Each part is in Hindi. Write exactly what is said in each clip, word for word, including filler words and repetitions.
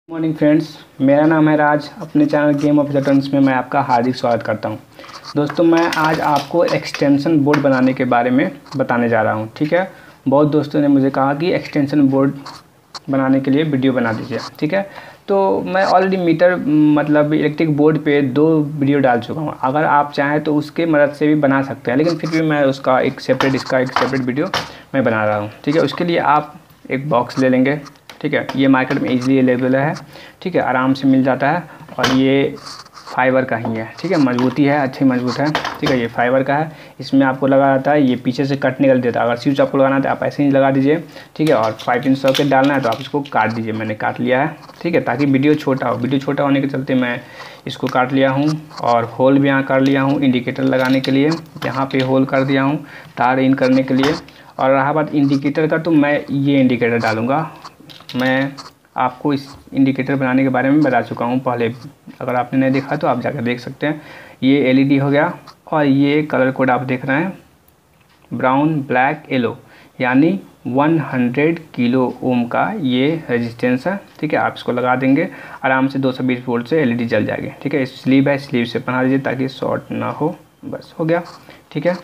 मॉर्निंग फ्रेंड्स, मेरा नाम है राज। अपने चैनल गेम ऑफ टर्न्स में मैं आपका हार्दिक स्वागत करता हूं। दोस्तों, मैं आज आपको एक्सटेंशन बोर्ड बनाने के बारे में बताने जा रहा हूं। ठीक है, बहुत दोस्तों ने मुझे कहा कि एक्सटेंशन बोर्ड बनाने के लिए वीडियो बना दीजिए। ठीक है, तो मैं ऑलरेडी मीटर मतलब इलेक्ट्रिक बोर्ड पे दो वीडियो डाल चुका हूँ। अगर आप चाहें तो उसके मदद से भी बना सकते हैं, लेकिन फिर भी मैं उसका एक सेपरेट इसका एक सेपरेट वीडियो मैं बना रहा हूँ। ठीक है, उसके लिए आप एक बॉक्स ले लेंगे। ठीक है, ये मार्केट में इजीली अवेलेबल है। ठीक है, आराम से मिल जाता है और ये फाइबर का ही है। ठीक है, मजबूती है, अच्छी मजबूत है। ठीक है, ये फाइबर का है। इसमें आपको लगा रहता है, ये पीछे से कट निकल देता है। अगर स्विच आपको लगाना है तो आप ऐसे ही लगा दीजिए। ठीक है, और फाइव पिन सॉकेट डालना है तो आप इसको काट दीजिए। मैंने काट लिया है। ठीक है, ताकि वीडियो छोटा हो। वीडियो छोटा होने के चलते मैं इसको काट लिया हूँ और होल भी यहाँ कर लिया हूँ इंडिकेटर लगाने के लिए। यहाँ पे होल कर दिया हूँ तार इन करने के लिए। और रहा बात इंडिकेटर का, तो मैं ये इंडिकेटर डालूँगा। मैं आपको इस इंडिकेटर बनाने के बारे में बता चुका हूँ पहले। अगर आपने नहीं देखा तो आप जाकर देख सकते हैं। ये एलईडी हो गया और ये कलर कोड आप देख रहे हैं, ब्राउन ब्लैक येलो, यानी सौ किलो ओम का ये रेजिस्टेंस है। ठीक है, आप इसको लगा देंगे आराम से, दो सौ बीस वोल्ट से एलईडी जल जाएगी। ठीक है, स्लीव है, स्लीव से बना दीजिए ताकि शॉर्ट ना हो। बस हो गया। ठीक है,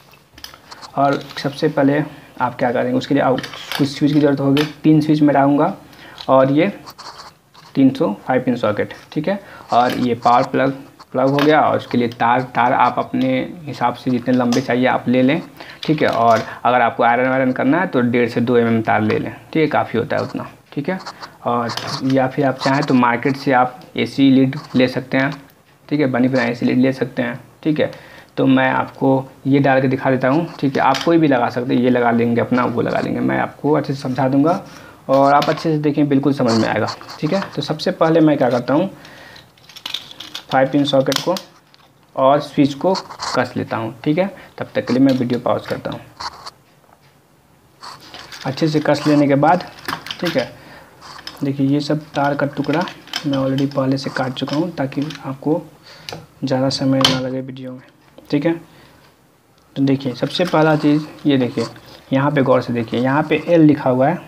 और सबसे पहले आप क्या करेंगे, उसके लिए आप कुछ स्विच की ज़रूरत होगी। तीन स्विच मैं डालूँगा और ये तीन सौ फाइव पिन सॉकेट। ठीक है, और ये पावर प्लग प्लग हो गया। और उसके लिए तार तार आप अपने हिसाब से जितने लंबे चाहिए आप ले लें। ठीक है, और अगर आपको आयरन वायरन करना है तो डेढ़ से दो एम एम तार ले लें। ठीक है, काफ़ी होता है उतना। ठीक है, और या फिर आप चाहें तो मार्केट से आप ए सी लीड ले सकते हैं। ठीक है, बनी बनाई ए सी लीड ले सकते हैं। ठीक है, तो मैं आपको ये डाल के दिखा देता हूँ। ठीक है, आप कोई भी लगा सकते हैं, ये लगा लेंगे अपना, वो लगा लेंगे। मैं आपको अच्छे से समझा दूँगा और आप अच्छे से देखें, बिल्कुल समझ में आएगा। ठीक है, तो सबसे पहले मैं क्या करता हूँ, फाइव पिन सॉकेट को और स्विच को कस लेता हूँ। ठीक है, तब तक के लिए मैं वीडियो पॉज करता हूँ। अच्छे से कस लेने के बाद, ठीक है, देखिए ये सब तार का टुकड़ा मैं ऑलरेडी पहले से काट चुका हूँ ताकि आपको ज़्यादा समय ना लगे वीडियो में। ठीक है, तो देखिए सबसे पहला चीज़ ये देखिए, यहाँ पे गौर से देखिए, यहाँ पे एल लिखा हुआ है।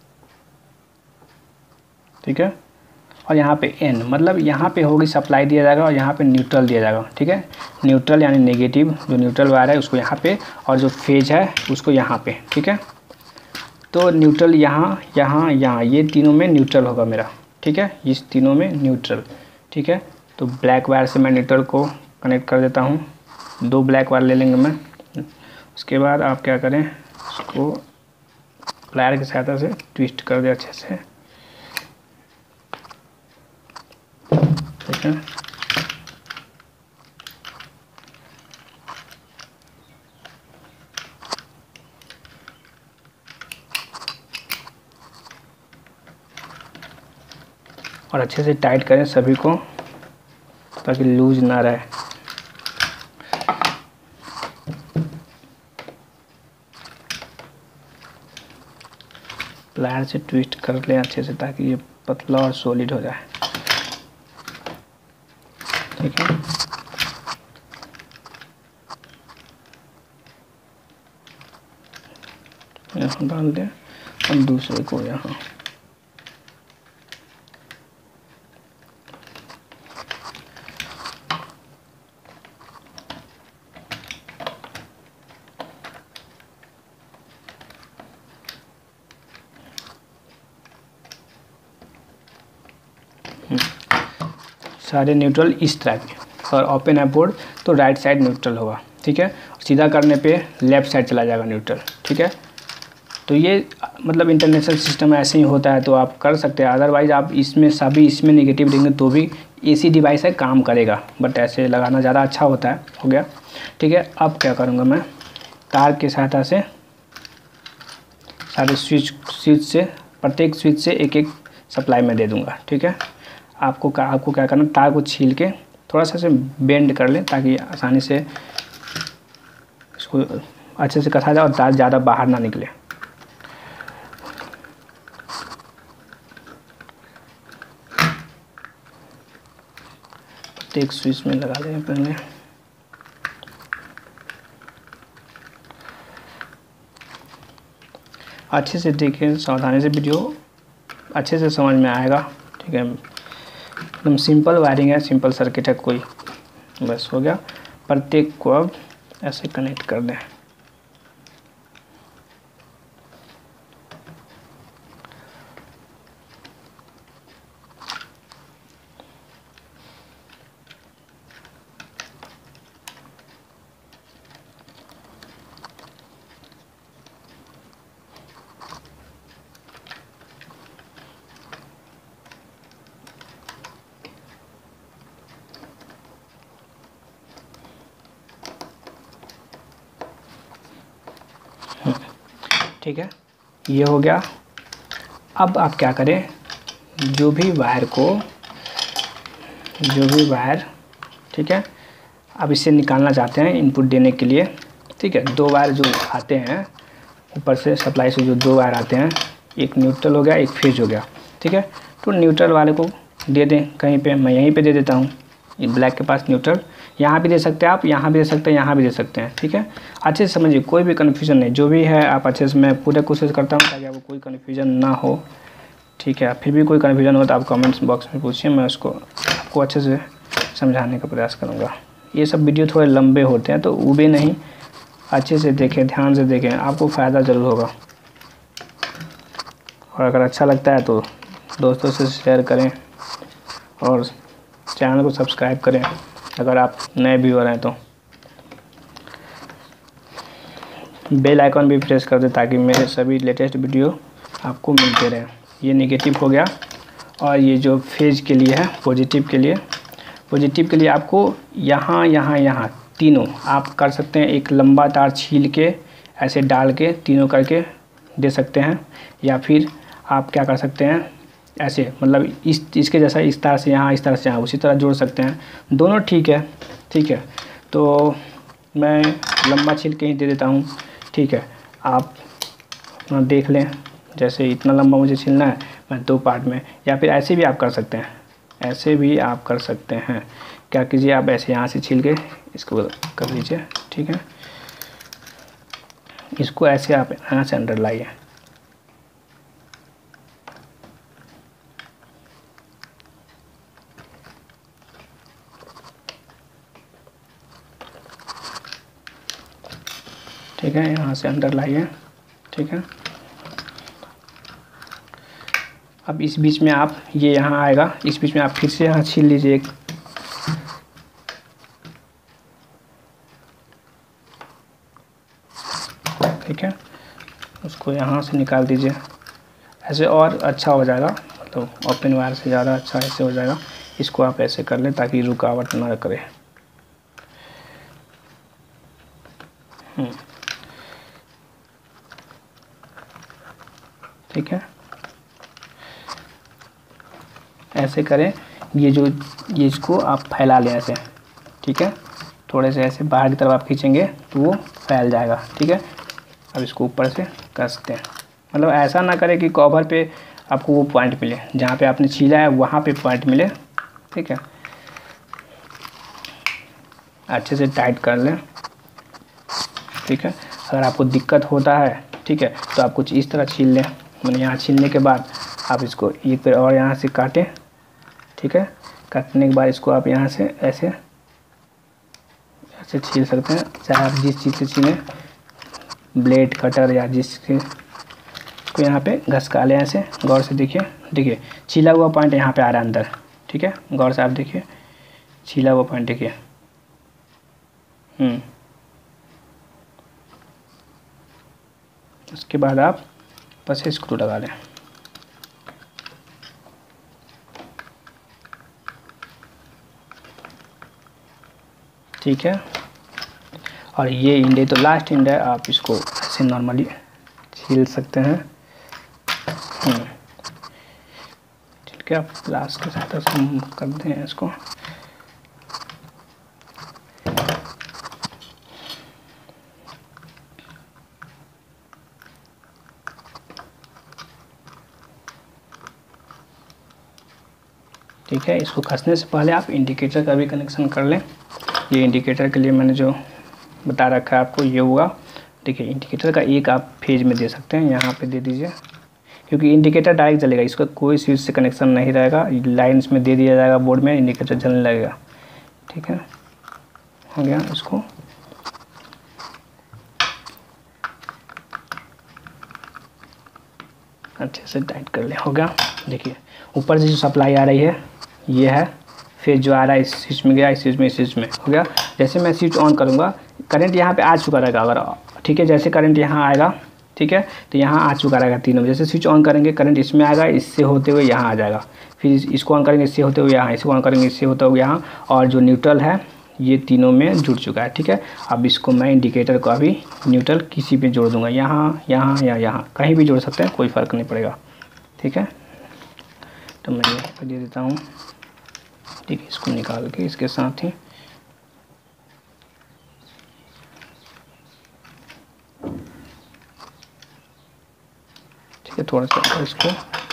ठीक है, और यहाँ पे एन, मतलब यहाँ पे होगी सप्लाई दिया जाएगा और यहाँ पे न्यूट्रल दिया जाएगा। ठीक है, न्यूट्रल यानी नेगेटिव, जो न्यूट्रल वायर है उसको यहाँ पे, और जो फेज है उसको यहाँ पे। ठीक है, तो न्यूट्रल यहाँ यहाँ यहाँ ये तीनों में न्यूट्रल होगा मेरा। ठीक है, इस तीनों में न्यूट्रल। ठीक है, तो ब्लैक वायर से मैं न्यूट्रल को कनेक्ट कर देता हूँ। दो ब्लैक वायर ले लेंगे मैं। उसके बाद आप क्या करें, इसको प्लायर की सहायता से ट्विस्ट कर दे अच्छे से। ठीक है, और अच्छे से टाइट करें सभी को ताकि लूज ना रहे। प्लायर से ट्विस्ट कर लें अच्छे से ताकि ये पतला और सॉलिड हो जाए। ठीक है, यहाँ डाल दें और दूसरे को यहाँ। सारे न्यूट्रल इस तरह के, और ओपन है बोर्ड तो राइट साइड न्यूट्रल होगा। ठीक है, सीधा करने पे लेफ़्ट साइड चला जाएगा न्यूट्रल। ठीक है, तो ये मतलब इंटरनेशनल सिस्टम ऐसे ही होता है, तो आप कर सकते हैं। अदरवाइज़ आप इसमें सभी इसमें नेगेटिव देंगे तो भी एसी डिवाइस है, काम करेगा, बट ऐसे लगाना ज़्यादा अच्छा होता है। हो गया। ठीक है, अब क्या करूँगा मैं, तार की सहायता से सारे स्विच स्विच से प्रत्येक स्विच से एक एक सप्लाई में दे दूँगा। ठीक है, आपको क्या आपको क्या करना, तार को छील के थोड़ा सा से बेंड कर लें ताकि आसानी से इसको अच्छे से कसा जाए और तार ज़्यादा बाहर ना निकले। प्रत्येक स्विच में लगा दें पहले। अच्छे से देखें, सावधानी से वीडियो अच्छे से समझ में आएगा। ठीक है, एकदम सिंपल वायरिंग है, सिंपल सर्किट है कोई, बस हो गया। प्रत्येक को अब ऐसे कनेक्ट कर दें। ठीक है, ये हो गया। अब आप क्या करें, जो भी वायर को जो भी वायर ठीक है, अब इसे निकालना चाहते हैं इनपुट देने के लिए। ठीक है, दो वायर जो आते हैं ऊपर से सप्लाई से, जो दो वायर आते हैं, एक न्यूट्रल हो गया, एक फेज हो गया। ठीक है, तो न्यूट्रल वाले को दे दें कहीं पे, मैं यहीं पे दे देता हूँ, ब्लैक के पास न्यूट्रल। यहाँ भी दे सकते हैं आप, यहाँ भी दे सकते हैं, यहाँ भी दे सकते हैं। ठीक है, अच्छे से समझिए, कोई भी कन्फ्यूजन नहीं, जो भी है आप अच्छे से, मैं पूरे कोशिश करता हूँ ताकि आपको कोई कन्फ्यूजन ना हो। ठीक है, फिर भी कोई कन्फ्यूजन हो तो आप कमेंट्स बॉक्स में पूछिए, मैं उसको आपको अच्छे से समझाने का प्रयास करूँगा। ये सब वीडियो थोड़े लंबे होते हैं तो उबे नहीं, अच्छे से देखें, ध्यान से देखें, आपको फ़ायदा ज़रूर होगा। और अगर अच्छा लगता है तो दोस्तों से शेयर करें और चैनल को सब्सक्राइब करें अगर आप नए व्यूअर हैं तो। बेल आइकॉन भी प्रेस कर दें ताकि मेरे सभी लेटेस्ट वीडियो आपको मिलते रहें। ये नेगेटिव हो गया। और ये जो फेज के लिए है, पॉजिटिव के लिए, पॉजिटिव के लिए आपको यहाँ यहाँ यहाँ तीनों आप कर सकते हैं, एक लंबा तार छील के ऐसे डाल के तीनों करके दे सकते हैं, या फिर आप क्या कर सकते हैं, ऐसे मतलब इस इसके जैसा इस तरह से यहाँ, इस तरह से यहाँ, उसी तरह जोड़ सकते हैं। दोनों ठीक है। ठीक है, तो मैं लंबा छील के ही दे देता हूँ। ठीक है, आप अपना देख लें, जैसे इतना लंबा मुझे छीलना है, मैं दो पार्ट में, या फिर ऐसे भी आप कर सकते हैं, ऐसे भी आप कर सकते हैं। क्या कीजिए, आप ऐसे यहाँ से छील के इसको कर लीजिए। ठीक है, इसको ऐसे आप यहाँ से अंदर लाइए। ठीक है, यहाँ से अंदर लाइए। ठीक है, अब इस बीच में आप, ये यहाँ आएगा, इस बीच में आप फिर से यहाँ छील लीजिए एक। ठीक है, उसको यहाँ से निकाल दीजिए, ऐसे और अच्छा हो जाएगा, तो ओपन वायर से ज़्यादा अच्छा ऐसे हो जाएगा। इसको आप ऐसे कर लें ताकि रुकावट ना करे। ठीक है, ऐसे करें। ये जो ये इसको आप फैला लें ऐसे। ठीक है, थोड़े से ऐसे बाहर की तरफ आप खींचेंगे तो वो फैल जाएगा। ठीक है, अब इसको ऊपर से कसते हैं, मतलब ऐसा ना करें कि कवर पे आपको वो पॉइंट मिले, जहाँ पे आपने छीला है वहाँ पे पॉइंट मिले। ठीक है, अच्छे से टाइट कर लें। ठीक है, अगर आपको दिक्कत होता है, ठीक है, तो आप कुछ इस तरह छील लें। मैंने यहाँ छीलने के बाद आप इसको एक बार और यहाँ से काटें। ठीक है, काटने के बाद इसको आप यहाँ से ऐसे ऐसे छील सकते हैं, चाहे आप जिस चीज़ से छीलें, ब्लेड, कटर या जिसके को यहाँ पे घसका लें ऐसे। गौर से देखिए, देखिए छीला हुआ पॉइंट यहाँ पे आ रहा है अंदर। ठीक है, गौर से आप देखिए, छीला हुआ पॉइंट देखिए। हम्म उसके बाद आप बस स्क्रू लगा लें। ठीक है, और ये इंडे तो लास्ट इंड है, आप इसको ऐसे नॉर्मली छील सकते हैं। ठीक है, आप प्लास के साथ हम करते हैं इसको। ठीक है, इसको कसने से पहले आप इंडिकेटर का भी कनेक्शन कर लें। ये इंडिकेटर के लिए मैंने जो बता रखा है आपको, ये हुआ। देखिए, इंडिकेटर का एक आप फेज में दे सकते हैं, यहाँ पे दे दीजिए, क्योंकि इंडिकेटर डायरेक्ट जलेगा, इसका कोई स्विच से कनेक्शन नहीं रहेगा, लाइन इसमें दे दिया जाएगा बोर्ड में, इंडिकेटर जलने लगेगा। ठीक है, हो गया। इसको अच्छे से टाइट कर ले, हो गया। देखिए ऊपर से जो सप्लाई आ रही है ये है, फिर जो आ रहा है इस स्विच में गया, इस स्विच में, इस स्विच में, हो गया। जैसे मैं स्विच ऑन करूँगा करंट यहाँ पे आ चुका रहेगा अगर, ठीक है। जैसे करंट यहाँ आएगा, ठीक है, तो यहाँ आ चुका रहेगा तीनों। जैसे स्विच ऑन करेंगे करंट इसमें आएगा, इससे होते हुए यहाँ आ जाएगा, फिर इसको ऑन करेंगे इससे होते हुए यहाँ, इसको ऑन करेंगे इससे होते हुए यहाँ, और जो न्यूट्रल है ये तीनों में जुड़ चुका है। ठीक है, अब इसको मैं इंडिकेटर को अभी न्यूट्रल किसी पे जोड़ दूंगा, यहाँ यहाँ या यहाँ, कहीं भी जोड़ सकते हैं, कोई फ़र्क नहीं पड़ेगा। ठीक है, तो मैं ये दे देता हूँ। ठीक है, इसको निकाल के इसके साथ ही ठीक है, थोड़ा सा इसको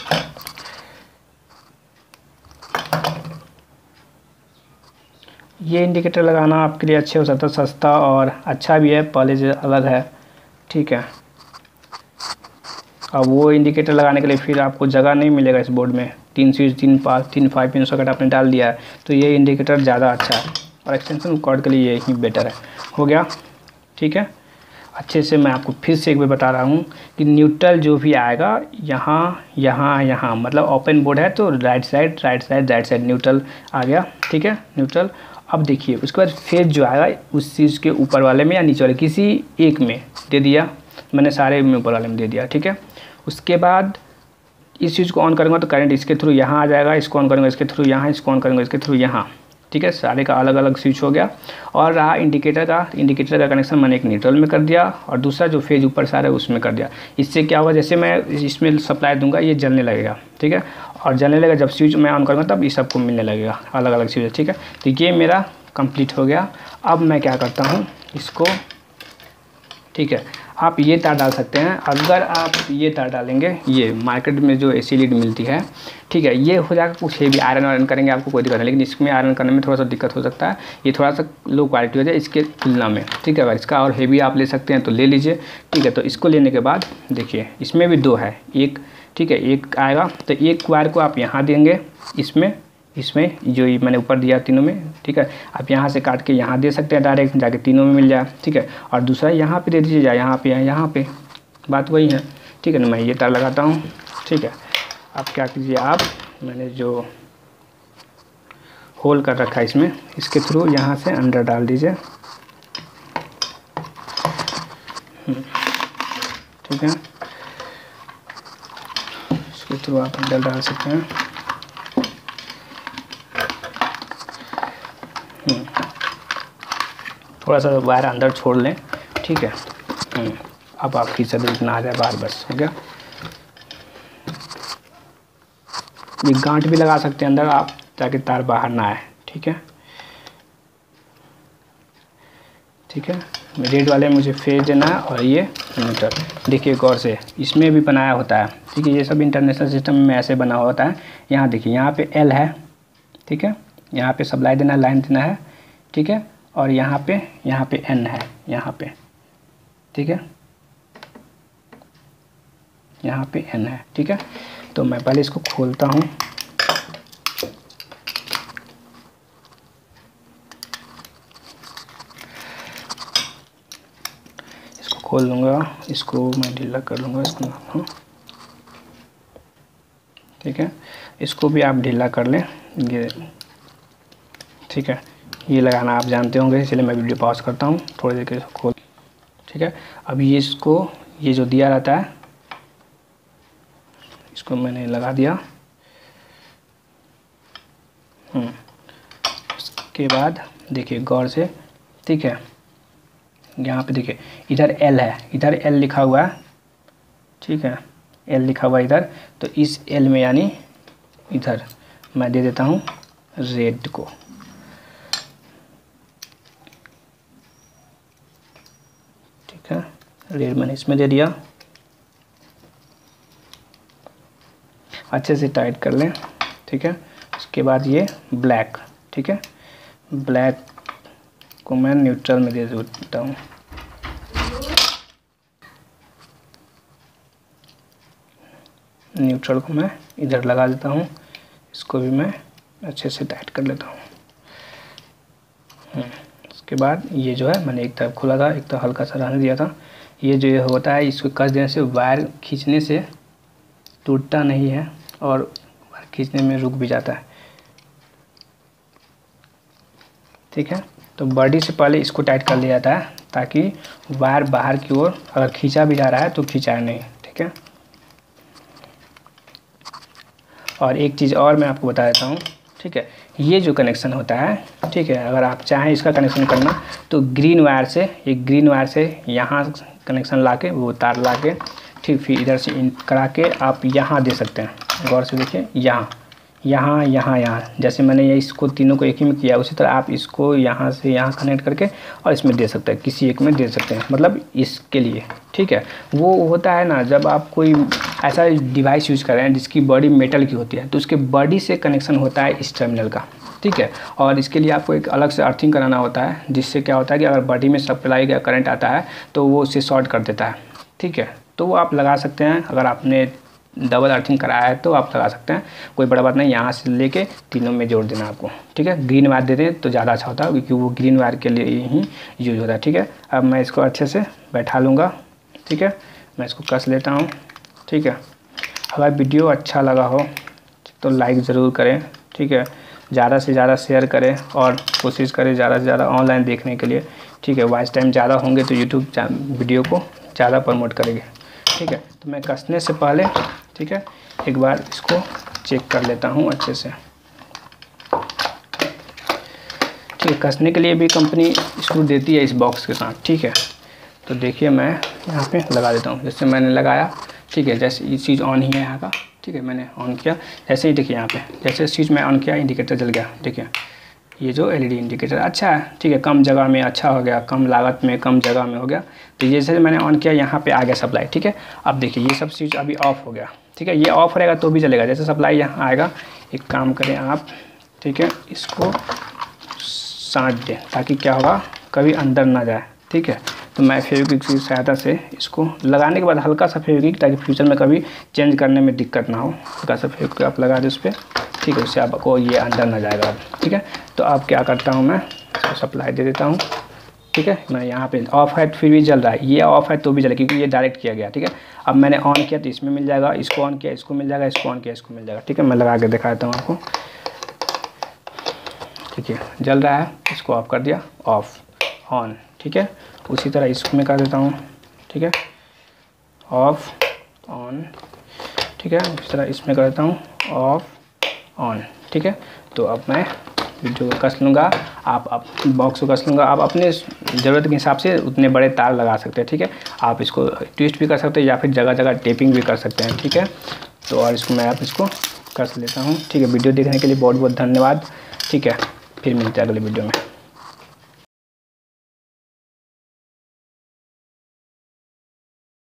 ये इंडिकेटर लगाना आपके लिए अच्छे हो सकता है, सस्ता और अच्छा भी है, पहले से अलग है। ठीक है, अब वो इंडिकेटर लगाने के लिए फिर आपको जगह नहीं मिलेगा इस बोर्ड में, तीन स्विच, तीन पास, तीन फाइव पिन सॉकेट आपने डाल दिया है, तो ये इंडिकेटर ज़्यादा अच्छा है और एक्सटेंशन कॉर्ड के लिए यही बेटर है। हो गया, ठीक है। अच्छे से मैं आपको फिर से एक बार बता रहा हूँ कि न्यूट्रल जो भी आएगा यहाँ यहाँ यहाँ, मतलब ओपन बोर्ड है तो right side right side right side neutral आ गया। ठीक है, न्यूट्रल। अब देखिए उसके बाद फेज जो आएगा उस चीज़ के ऊपर वाले में या नीचे वाले किसी एक में दे दिया, मैंने सारे में ऊपर वाले में दे दिया। ठीक है, उसके बाद इस चीज़ को ऑन करूँगा तो करंट इसके थ्रू यहाँ आ जाएगा, इसको ऑन करूँगा इसके थ्रू यहाँ, इसको ऑन करूँगा इसके थ्रू यहाँ। ठीक है, सारे का अलग अलग स्विच हो गया। और रहा इंडिकेटर का, इंडिकेटर का कनेक्शन मैंने एक न्यूट्रल में कर दिया और दूसरा जो फेज ऊपर सारा है उसमें कर दिया। इससे क्या होगा, जैसे मैं इसमें सप्लाई दूंगा ये जलने लगेगा। ठीक है, और जलने लगेगा जब स्विच मैं ऑन करूँगा तब ये सबको मिलने लगेगा अलग अलग स्विच। ठीक है, तो ये मेरा कंप्लीट हो गया। अब मैं क्या करता हूँ इसको, ठीक है, आप ये तार डाल सकते हैं। अगर आप ये तार डालेंगे, ये मार्केट में जो एसी लीड मिलती है, ठीक है, ये हो जाएगा कुछ हेवी, आयरन वायरन करेंगे आपको कोई दिक्कत नहीं, लेकिन इसमें आयरन करने में थोड़ा सा दिक्कत हो सकता है, ये थोड़ा सा लो क्वालिटी हो जाए इसके तुलना में। ठीक है, अगर इसका और हेवी आप ले सकते हैं तो ले लीजिए। ठीक है, तो इसको लेने के बाद देखिए इसमें भी दो है, एक, ठीक है, एक आएगा तो एक वायर को आप यहाँ देंगे, इसमें इसमें जो ये मैंने ऊपर दिया तीनों में। ठीक है, आप यहाँ से काट के यहाँ दे सकते हैं, डायरेक्ट जाके तीनों में मिल जाए। ठीक है, और दूसरा यहाँ पे दे दीजिए, या यहाँ पे या यहाँ पे, बात वही है। ठीक है ना, मैं ये तार लगाता हूँ। ठीक है, आप क्या कीजिए, आप मैंने जो होल कर रखा है इसमें, इसके थ्रू यहाँ से अंदर डाल दीजिए। ठीक है, इसके थ्रू आप अंदर डाल सकते हैं। थोड़ा सा वायर अंदर छोड़ लें। ठीक है, अब आपकी सब इतना आ जाए बाहर, बस हो गया। ये गांठ भी लगा सकते हैं अंदर आप, ताकि तार बाहर ना आए। ठीक है, ठीक है, रेड वाले मुझे फेज देना है और ये मीटर। देखिए गौर से, इसमें भी बनाया होता है। ठीक है, ये सब इंटरनेशनल सिस्टम में ऐसे बना होता है। यहाँ देखिए, यहाँ पे एल है। ठीक है, यहाँ पे सप्लाई देना है, लाइन देना है। ठीक है, और यहाँ पे यहाँ पे एन है, यहाँ पे। ठीक है, यहाँ पे एन है। ठीक है, तो मैं पहले इसको खोलता हूँ। इसको खोल लूँगा, इसको मैं ढीला कर लूँगा इसको। ठीक है, इसको भी आप ढीला कर लें ये। ठीक है, ये लगाना आप जानते होंगे, इसलिए मैं वीडियो पॉज करता हूँ, थोड़ी देर के लिए खोल। ठीक है, अब ये इसको, ये जो दिया रहता है इसको मैंने लगा दिया। उसके बाद देखिए गौर से, ठीक है, यहाँ पे देखिए इधर एल है, इधर एल लिखा हुआ है। ठीक है, एल लिखा हुआ है इधर, तो इस एल में यानी इधर मैं दे देता हूँ रेड को। ठीक है, रेड मैंने इसमें दे दिया। अच्छे से टाइट कर लें। ठीक है, उसके बाद ये ब्लैक। ठीक है, ब्लैक को मैं न्यूट्रल में दे देता हूँ। न्यूट्रल को मैं इधर लगा देता हूँ, इसको भी मैं अच्छे से टाइट कर लेता हूँ। उसके बाद ये जो है मैंने एक तरफ खुला था, एक तरफ हल्का सा रहने दिया था। ये जो ये होता है इसको कस देने से वायर खींचने से टूटता नहीं है और वायर खींचने में रुक भी जाता है। ठीक है, तो बॉडी से पहले इसको टाइट कर लिया जाता है ताकि वायर बाहर की ओर अगर खींचा भी जा रहा है तो खींचाए नहीं। ठीक है, और एक चीज़ और मैं आपको बता देता हूँ। ठीक है, ये जो कनेक्शन होता है, ठीक है, अगर आप चाहें इसका कनेक्शन करना तो ग्रीन वायर से, ये ग्रीन वायर से यहाँ कनेक्शन लाके वो तार लाके ठीक फिर इधर से इन करा के आप यहाँ दे सकते हैं। गौर से देखिए, यहाँ यहाँ यहाँ यहाँ जैसे मैंने ये इसको तीनों को एक ही में किया, उसी तरह आप इसको यहाँ से यहाँ कनेक्ट करके और इसमें दे सकते हैं, किसी एक में दे सकते हैं, मतलब इसके लिए। ठीक है, वो होता है ना जब आप कोई ऐसा डिवाइस यूज़ कर रहे हैं जिसकी बॉडी मेटल की होती है तो उसके बॉडी से कनेक्शन होता है इस टर्मिनल का। ठीक है, और इसके लिए आपको एक अलग से अर्थिंग कराना होता है, जिससे क्या होता है कि अगर बॉडी में सप्लाई का करंट आता है तो वो उसे शॉर्ट कर देता है। ठीक है, तो वो आप लगा सकते हैं, अगर आपने डबल अर्थिंग कराया है तो आप लगा सकते हैं, कोई बड़ा बात नहीं। यहाँ से लेके तीनों में जोड़ देना आपको। ठीक है, ग्रीन वायर दे दें तो ज़्यादा अच्छा होता है क्योंकि वो ग्रीन वायर के लिए ही यूज होता है। ठीक है, अब मैं इसको अच्छे से बैठा लूँगा। ठीक है, मैं इसको कस लेता हूँ। ठीक है, अगर वीडियो अच्छा लगा हो तो लाइक ज़रूर करें। ठीक है, ज़्यादा से ज़्यादा शेयर करें और कोशिश करें ज़्यादा से ज़्यादा ऑनलाइन देखने के लिए। ठीक है, वॉच टाइम ज़्यादा होंगे तो यूट्यूब वीडियो को ज़्यादा प्रमोट करेंगे। ठीक है, तो मैं कसने से पहले, ठीक है, एक बार इसको चेक कर लेता हूँ अच्छे से। ठीक है, कसने के लिए भी कंपनी स्क्रू देती है इस बॉक्स के साथ। ठीक है, तो देखिए मैं यहाँ पे लगा देता हूँ, जैसे मैंने लगाया। ठीक है, जैसे ये चीज़ ऑन ही है यहाँ का। ठीक है, मैंने ऑन किया, जैसे ही देखिए यहाँ पे जैसे चीज़ मैं ऑन किया इंडिकेटर जल गया। देखिए ये जो एलईडी इंडिकेटर अच्छा है। ठीक है, कम जगह में अच्छा हो गया, कम लागत में कम जगह में हो गया। तो ये जैसे मैंने ऑन किया यहाँ पे आ गया सप्लाई। ठीक है, अब देखिए ये सब चीज़ अभी ऑफ हो गया। ठीक है, ये ऑफ रहेगा तो भी चलेगा, जैसे सप्लाई यहाँ आएगा। एक काम करें आप, ठीक है, इसको साँट दें ताकि क्या होगा, कभी अंदर ना जाए। ठीक है, तो मैं फेविक्विक की सहायता से इसको लगाने के बाद हल्का सा फेविक्विक, ताकि फ्यूचर में कभी चेंज करने में दिक्कत ना हो। हल्का सा फेविक्विक आप लगा दें उस पर। ठीक है, उससे आपको ये अंदर ना जाएगा। ठीक है, तो अब क्या करता हूँ, मैं इसको सप्लाई दे देता हूँ। ठीक है, मैं यहाँ पे ऑफ है फिर भी जल रहा है, ये ऑफ है तो भी जले क्योंकि ये डायरेक्ट किया गया। ठीक है, अब मैंने ऑन किया तो इसमें मिल जाएगा, इसको ऑन किया इसको मिल जाएगा, इसको ऑन किया इसको मिल जाएगा। ठीक है, मैं लगा के दिखा देता हूँ आपको। ठीक है, जल रहा है, इसको ऑफ कर दिया, ऑफ ऑन। ठीक है, उसी तरह इसमें कर देता हूँ। ठीक है, ऑफ ऑन। ठीक है, इस तरह इसमें कर देता हूँ, ऑफ ऑन। ठीक है, तो अब मैं वीडियो को कस लूँगा, आप आप बॉक्स को कस लूँगा। आप अपने ज़रूरत के हिसाब से उतने बड़े तार लगा सकते हैं। ठीक है, आप इसको ट्विस्ट भी कर सकते हैं या फिर जगह जगह टेपिंग भी कर सकते हैं। ठीक है, तो और इसको मैं आप इसको कस लेता हूँ। ठीक है, वीडियो देखने के लिए बहुत बहुत धन्यवाद। ठीक है, फिर मिलते हैं अगले वीडियो में।